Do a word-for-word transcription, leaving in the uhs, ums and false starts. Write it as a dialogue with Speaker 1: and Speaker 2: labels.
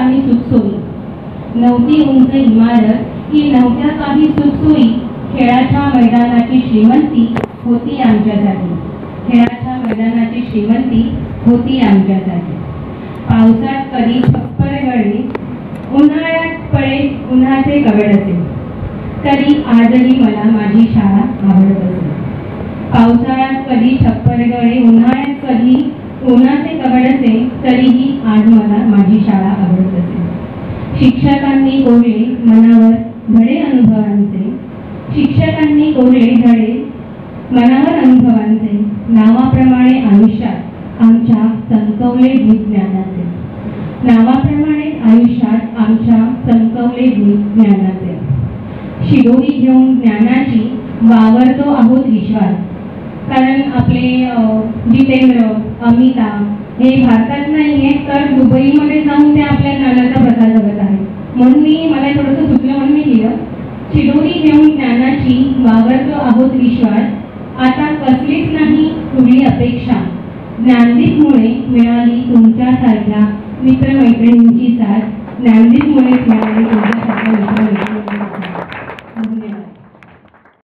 Speaker 1: काही सुखसोयी, नव्हती उंच इमारत की नव्हत्या काही सुखसोयी, खेळाच्या मैदानाची श्रीमंती होती आमच्यासाठी, खेळाच्या मैदानाची श्रीमंती होती आमच्यासाठी. पावसात कधी छप्पर गळे, उन्हाळ्यात पडे उन्हाचे कवड असे, तरी आजही मला माझी शाळा आवडत असे. पावसाळ्यात कधी छप्पर गळे, उन्हाळ्यात कधी उन्हाचे कवड असे, तरीही आज मला माझी शाळा आवडत असे. शिक्षकांनी कोरले मनावर धडे अनुभवांचे, शिक्षकांनी कोरले धडे मनावर अनुभवांचे, नावाप्रमाणे आयुष्यात आमच्या चमकवले दीप ज्ञानाचे, नावाप्रमाणे आयुष्यात आमच्या चमकवले दीप ज्ञानाचे. शिदोरी घेऊन ज्ञानाची वावरतो आहोत विश्वास, कारण आपले जितेंद्र, अमिता हे भारतात नाही आहेत तर दुबईमध्ये जाऊन ते आपल्या ज्ञानाचा प्रसार करत आहेत. म्हणून मी मला थोडंसं सुचलं म्हणून मी लिहिलं, शिदोरी घेऊन ज्ञानाची वावरतो आहोत विश्वास, आता कसलीच नाही पुढली अपेक्षा, ज्ञानदीपमुळे मिळाली तुमच्यासारख्या मित्रमैत्रिणींची साथ, ज्ञानदीपमुळे मिळाली तुमच्यासारख्या मित्रमैत्रिणींची साथ.